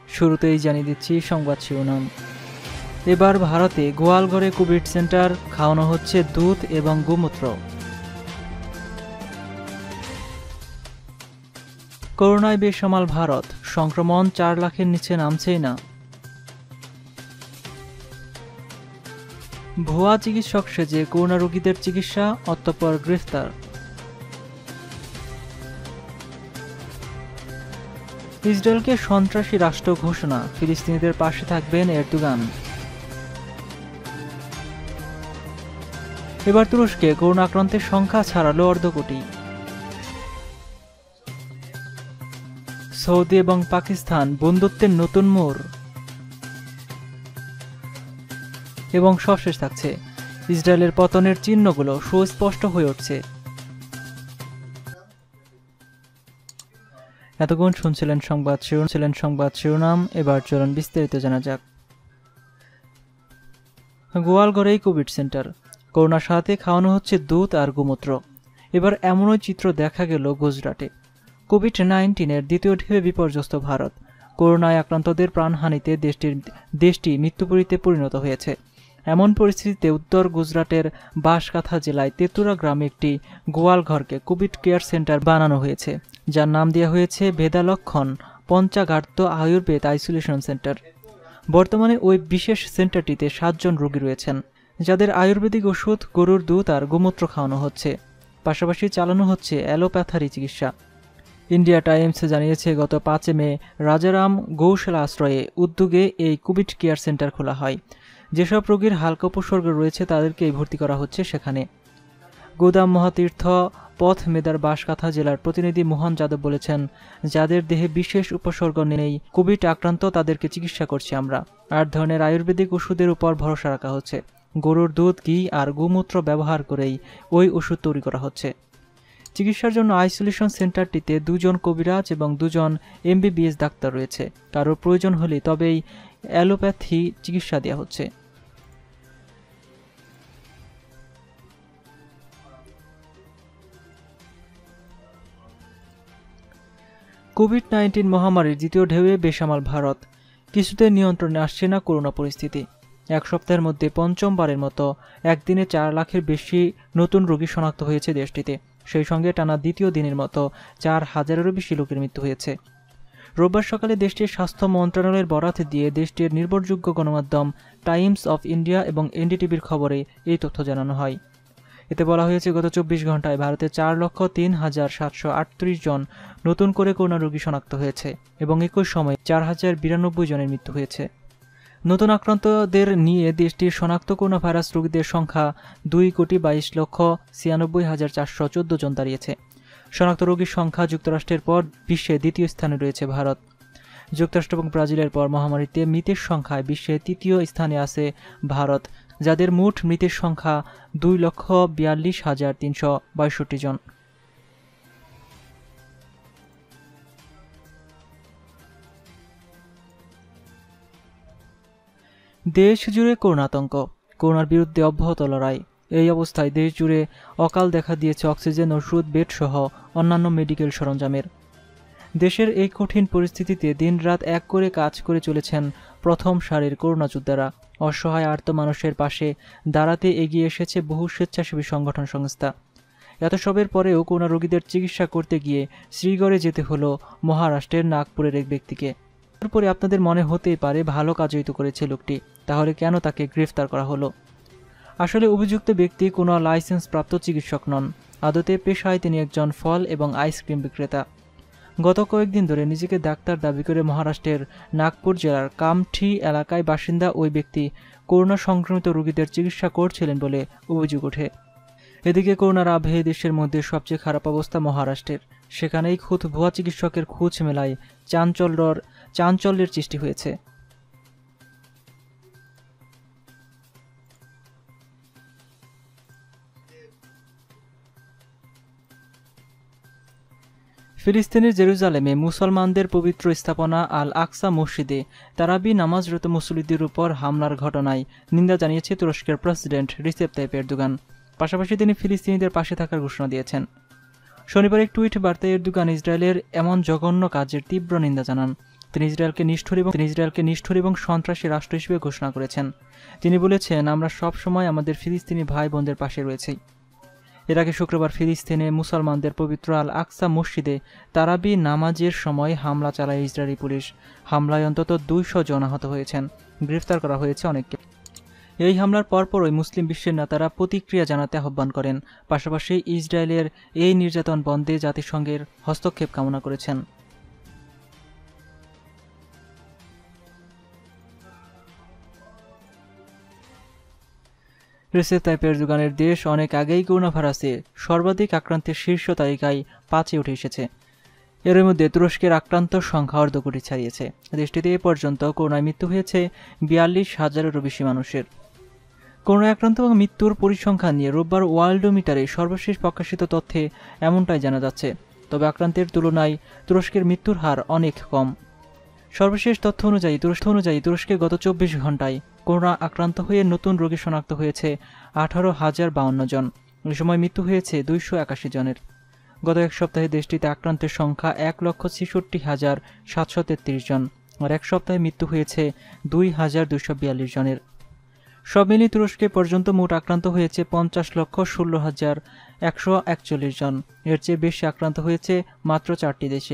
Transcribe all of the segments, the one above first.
শুরুতেই জানিয়ে দিচ্ছি সংবাদ শিরোনাম। এবার ভারতে গোয়ালঘরে কোভিড সেন্টার, খাওয়ানো হচ্ছে দুধ এবং গোমূত্র। করোনায় বেসামাল ভারত, সংক্রমণ 4 লাখের নিচে নামছেই না। ভুয়া চিকিৎসক সেজে করোনা রোগীদের চিকিৎসা, অতঃপর গ্রেফতার। ইসরায়েলকে সন্ত্রাসী রাষ্ট্র ঘোষণা, ফিলিস্তিনিদের পাশে থাকবেন এরদোগান। এবার তুরস্কে করোনা আক্রান্তের সংখ্যা ছাড়ালো 1.5 কোটি। সৌদি এবং পাকিস্তান বন্ধুত্বের নতুন মোড়। এবং সবশেষ থাকছে, ইসরায়েলের পতনের চিহ্নগুলো সুস্পষ্ট হয়ে উঠছে। এতক্ষণ শুনছিলেন সংবাদ শিরোনাম। এবার চলুন বিস্তারিত জানা যাক। গোয়ালঘরেই কোভিড সেন্টার, করোনার সাথে খাওয়ানো হচ্ছে দুধ আর গোমূত্র। এবার এমনই চিত্র দেখা গেল গুজরাটে। কোভিড-19-এর দ্বিতীয় ঢেউয়ে বিপর্যস্ত ভারত। করোনায় আক্রান্তদের প্রাণহানিতে দেশটি মৃত্যুপুরীতে পরিণত হয়েছে। এমন পরিস্থিতিতে উত্তর গুজরাটের বাঁশকাথা জেলায় তেতুরা গ্রামে একটি গোয়ালঘরকে কোভিড কেয়ার সেন্টার বানানো হয়েছে, যার নাম দেওয়া হয়েছে ভেদালক্ষণ পঞ্চাগার্ত আয়ুর্বেদ আইসোলেশন সেন্টার। বর্তমানে ওই বিশেষ সেন্টারটিতে 7 জন রোগী রয়েছেন, যাদের আয়ুর্বেদিক ওষুধ, গরুর দুধ আর গোমূত্র খাওয়ানো হচ্ছে। পাশাপাশি চালানো হচ্ছে অ্যালোপ্যাথারি চিকিৎসা। ইন্ডিয়া টাইমস জানিয়েছে, গত 5 মে রাজারাম গৌশালা আশ্রয়ে উদ্যোগে এই কোভিড কেয়ার সেন্টার খোলা হয়। যেসব রোগীর হালকা উপসর্গ রয়েছে তাদেরকেই ভর্তি করা হচ্ছে সেখানে। গোদাম মহাতীর্থ পথ মেদার বাঁশকাথা জেলার প্রতিনিধি মোহন যাদব বলেছেন, যাদের দেহে বিশেষ উপসর্গ নেই, কোভিড আক্রান্ত, তাদেরকে চিকিৎসা করছি আমরা। 8 ধরনের আয়ুর্বেদিক ওষুধের উপর ভরসা রাখা হচ্ছে। গরুর দুধ, ঘি আর গোমূত্র ব্যবহার করেই ওই ওষুধ তৈরি করা হচ্ছে। চিকিৎসার জন্য আইসোলেশন সেন্টারটিতে 2 জন কবিরাজ এবং 2 জন MBBS ডাক্তার রয়েছে। কারোর প্রয়োজন হলে তবেই অ্যালোপ্যাথি চিকিৎসা দেওয়া হচ্ছে। কোভিড-19 মহামারীর দ্বিতীয় ঢেউয়ে বেসামাল ভারত। কিছুতে নিয়ন্ত্রণে আসছে না করোনা পরিস্থিতি। 1 সপ্তাহের মধ্যে পঞ্চমবারের মতো একদিনে 4 লাখের বেশি নতুন রোগী শনাক্ত হয়েছে দেশটিতে। সেই সঙ্গে টানা দ্বিতীয় দিনের মতো 4,000-এরও বেশি লোকের মৃত্যু হয়েছে। রোববার সকালে দেশটির স্বাস্থ্য মন্ত্রণালয়ের বরাত দিয়ে দেশটির নির্ভরযোগ্য গণমাধ্যম টাইমস অফ ইন্ডিয়া এবং NDTVর খবরে এই তথ্য জানানো হয়। এতে বলা হয়েছে, গত 24 ঘন্টায় ভারতে 4,03,738 জন নতুন করে করোনা রোগী শনাক্ত হয়েছে এবং একই সময়ে 4,092 জনের মৃত্যু হয়েছে। নতুন আক্রান্তদের নিয়ে দেশটির শনাক্ত করোনা ভাইরাস রোগীদের সংখ্যা 2,22,96,414 জন দাঁড়িয়েছে। শনাক্ত রোগীর সংখ্যা যুক্তরাষ্ট্রের পর বিশ্বে দ্বিতীয় স্থানে রয়েছে ভারত। যুক্তরাষ্ট্র এবং ব্রাজিলের পর মহামারীতে মৃতের সংখ্যায় বিশ্বে তৃতীয় স্থানে আছে ভারত, যাদের মোট মৃতের সংখ্যা 2,42,362 জন। দেশ জুড়ে করোনা আতঙ্ক, করোনার বিরুদ্ধে অব্যাহত লড়াই। এই অবস্থায় দেশ জুড়ে অকাল দেখা দিয়েছে অক্সিজেন, ওষুধ, বেড সহ অন্যান্য মেডিকেল সরঞ্জামের। দেশের এই কঠিন পরিস্থিতিতে দিনরাত এক করে কাজ করে চলেছেন প্রথম সারির করোনা যোদ্ধারা। অসহায় আর্ত মানুষের পাশে দাঁড়াতে এগিয়ে এসেছে বহু স্বেচ্ছাসেবী সংগঠন সংস্থা। এত সবের পরেও করোনা রোগীদের চিকিৎসা করতে গিয়ে শ্রীগড়ে যেতে হলো মহারাষ্ট্রের নাগপুরের এক ব্যক্তিকে। তারপরে আপনাদের মনে হতেই পারে, ভালো কাজই তো করেছে লোকটি, তাহলে কেন তাকে গ্রেফতার করা হলো? আসলে অভিযুক্ত ব্যক্তি কোনো লাইসেন্স প্রাপ্ত চিকিৎসক নন। আদতে পেশায় তিনি একজন ফল এবং আইসক্রিম বিক্রেতা। গত কয়েকদিন ধরে নিজেকে ডাক্তার দাবি করে মহারাষ্ট্রের নাগপুর জেলার কামঠি এলাকায় বাসিন্দা ওই ব্যক্তি করোনা সংক্রমিত রোগীদের চিকিৎসা করছিলেন বলে অভিযোগ ওঠে। এদিকে করোনার আবহে দেশের মধ্যে সবচেয়ে খারাপ অবস্থা মহারাষ্ট্রের। সেখানেই খুদ ভুয়া চিকিৎসকের খোঁজ মেলায় চাঞ্চল্যের সৃষ্টি হয়েছে। ফিলিস্তিনের জেরুজালেমে মুসলমানদের পবিত্র স্থাপনা আল আকসা মসজিদে তারাবি নামাজরত মুসল্লিদের উপর হামলার ঘটনায় নিন্দা জানিয়েছে তুরস্কের প্রেসিডেন্ট রিসেপ তাইপ এরদোগান। পাশাপাশি তিনি ফিলিস্তিনিদের পাশে থাকার ঘোষণা দিয়েছেন। শনিবার এক টুইট বার্তায় এরদোগান ইসরায়েলের এমন জঘন্য কাজের তীব্র নিন্দা জানান। তিনি ইসরায়েলকে নিষ্ঠুর এবং সন্ত্রাসী রাষ্ট্র হিসেবে ঘোষণা করেছেন। তিনি বলেছেন, আমরা সব সময় আমাদের ফিলিস্তিনি ভাই বোনদের পাশে রয়েছি। এর আগে শুক্রবার ফিলিস্তিনে মুসলমানদের পবিত্র আল আকসা মসজিদে তারাবি নামাজের সময় হামলা চালায় ইসরায়েলি পুলিশ। হামলায় অন্তত 200 জন আহত হয়েছেন, গ্রেফতার করা হয়েছে অনেককে। এই হামলার পরপরই মুসলিম বিশ্বের নেতারা প্রতিক্রিয়া জানাতে আহ্বান করেন, পাশাপাশি ইসরায়েলের এই নির্যাতন বন্ধে জাতিসংঘের হস্তক্ষেপ কামনা করেছেন। রিসেপ তাইপ এরদোগানের দেশ অনেক আগেই করোনা ভাইরাসে সর্বাধিক আক্রান্তের শীর্ষ তালিকায় 5-এ উঠে এসেছে। এর মধ্যে তুরস্কের আক্রান্ত সংখ্যা অর্ধ কোটি ছাড়িয়েছে। দেশটিতে এ পর্যন্ত করোনায় মৃত্যু হয়েছে 42,000-এরও বেশি মানুষের। করোনায় আক্রান্ত এবং মৃত্যুর পরিসংখ্যান নিয়ে রোববার ওয়ার্ল্ডোমিটারে সর্বশেষ প্রকাশিত তথ্যে এমনটাই জানা যাচ্ছে। তবে আক্রান্তের তুলনায় তুরস্কের মৃত্যুর হার অনেক কম। সর্বশেষ তথ্য অনুযায়ী তুরস্কে গত 24 ঘন্টায় করোনা আক্রান্ত হয়ে নতুন রোগী শনাক্ত হয়েছে 18,052 জন। এই সময় মৃত্যু হয়েছে 281 জনের। গত এক সপ্তাহে দেশটিতে আক্রান্তের সংখ্যা 1,66,733 জন, আর এক সপ্তাহে মৃত্যু হয়েছে 2,242 জনের। সব মিলিয়ে তুরস্কে পর্যন্ত মোট আক্রান্ত হয়েছে 50,16,141 জন। এর চেয়ে বেশি আক্রান্ত হয়েছে মাত্র 4টি দেশে।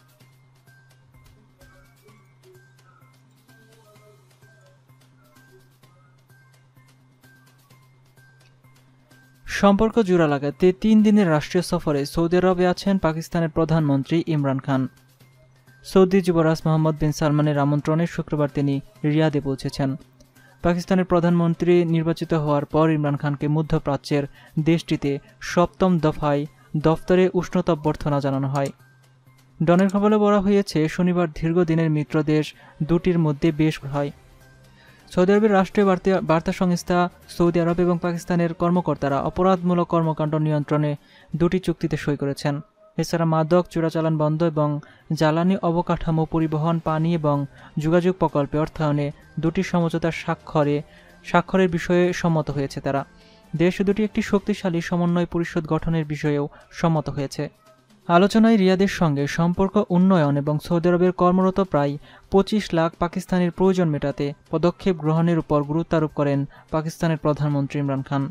সম্পর্ক জোড়া লাগাতে 3 দিনের রাষ্ট্রীয় সফরে সৌদি আরবে আছেন পাকিস্তানের প্রধানমন্ত্রী ইমরান খান। সৌদি যুবরাজ মোহাম্মদ বিন সালমানের আমন্ত্রণে শুক্রবার তিনি রিয়াদে পৌঁছেছেন। পাকিস্তানের প্রধানমন্ত্রী নির্বাচিত হওয়ার পর ইমরান খানকে মধ্যপ্রাচ্যের দেশটিতে 7ম দফায় দফতরে উষ্ণতা অভ্যর্থনা জানানো হয়। ডনের খবরে বলা হয়েছে, শনিবার দীর্ঘদিনের মিত্র দেশ দুটির মধ্যে বেশ হয়। সৌদি আরবের রাষ্ট্রীয় বার্তা সংস্থা সৌদি আরব এবং পাকিস্তানের কর্মকর্তারা অপরাধমূলক কর্মকাণ্ড নিয়ন্ত্রণে 2টি চুক্তিতে সই করেছেন। এছাড়া মাদক চোরাচালান বন্ধ এবং জ্বালানি অবকাঠামো পরিবহন, পানি এবং যোগাযোগ প্রকল্পে অর্থায়নে 2টি সমঝোতার স্বাক্ষরের বিষয়ে সম্মত হয়েছে তারা। দেশ দুটি একটি শক্তিশালী সমন্বয় পরিষদ গঠনের বিষয়েও সম্মত হয়েছে। আলোচনায় রিয়াদের সঙ্গে সম্পর্ক উন্নয়ন এবং সৌদি আরবের কর্মরত প্রায় 25 লাখ পাকিস্তানের প্রয়োজন মেটাতে পদক্ষেপ গ্রহণের উপর গুরুত্ব আরোপ করেন পাকিস্তানের প্রধানমন্ত্রী ইমরান খান।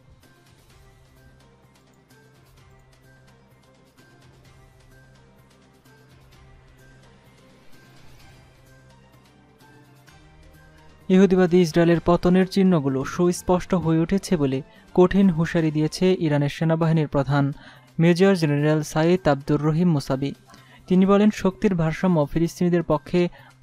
ইহুদিবাদী ইসরায়েলের পতনের চিহ্নগুলো সুস্পষ্ট হয়ে উঠেছে বলে কঠিন হুঁশিয়ারি দিয়েছে ইরানের সেনাবাহিনীর প্রধান major general Saeed Abdur Rahim Mousavi. তিনি বলেন, শক্তির ভারসাম্য ফিলিস্তিনিদের পক্ষে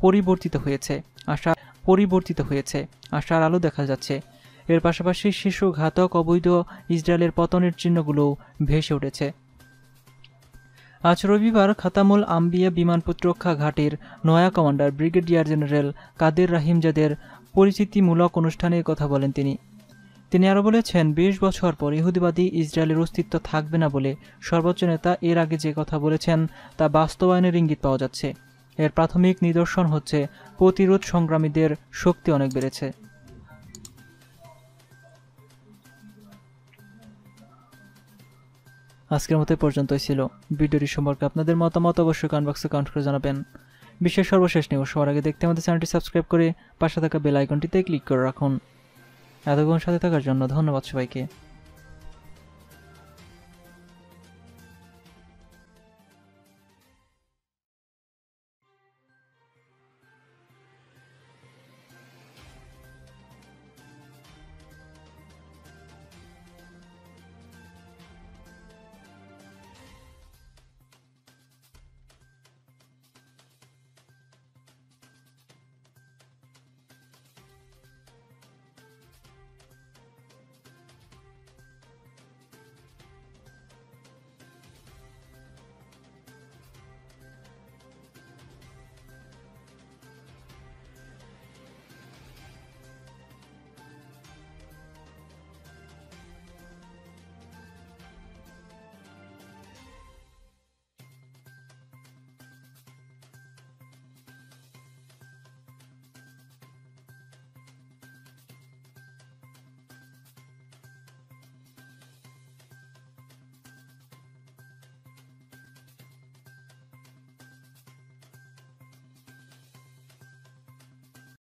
পরিবর্তিত হয়েছে, আশার আলো দেখা যাচ্ছে। এর পাশাপাশি শিশু ঘাতক অবৈধ ইসরায়েলের পতনের চিহ্নগুলোও ভেসে উঠেছে। আজ রবিবার খাতামুল আম্বিয়া বিমান প্রতিরক্ষা ঘাটের নয়া কমান্ডার ব্রিগেডিয়ার জেনারেল কাদের রাহিমজাদের পরিচিতিমূলক অনুষ্ঠানে কথা বলেন তিনি আরও বলেছেন, 20 বছর পর ইহুদিবাদী ইসরায়েলের অস্তিত্ব থাকবে না বলে সর্বোচ্চ নেতা এর আগে যে কথা বলেছেন তা বাস্তবায়নের ইঙ্গিত পাওয়া যাচ্ছে। এর প্রাথমিক নিদর্শন হচ্ছে প্রতিরোধ সংগ্রামীদের শক্তি অনেক বেড়েছে। আজকের মতো পর্যন্তই ছিল। ভিডিওটি সম্পর্কে আপনাদের মতামত অবশ্যই কমেন্ট বক্সে কমেন্ট করে জানাবেন। বিশ্বের সর্বশেষ নিউজ সবার আগে দেখতে আমাদের চ্যানেলটি সাবস্ক্রাইব করে পাশে থাকা বেল আইকনটিতে ক্লিক করে রাখুন। এতক্ষণ সাথে থাকার জন্য ধন্যবাদ সবাইকে।